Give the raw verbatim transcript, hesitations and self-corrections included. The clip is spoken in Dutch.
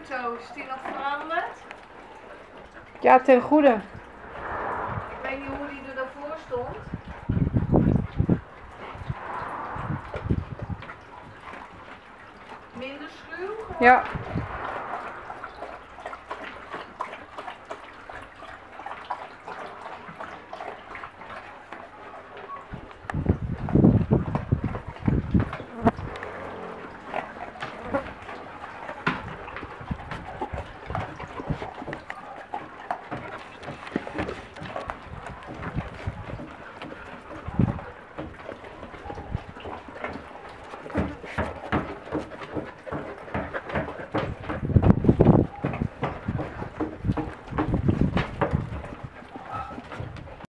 foto, is die nog veranderd? Ja, ten goede. Ik weet niet hoe die er daarvoor stond. Minder schuw? Ja.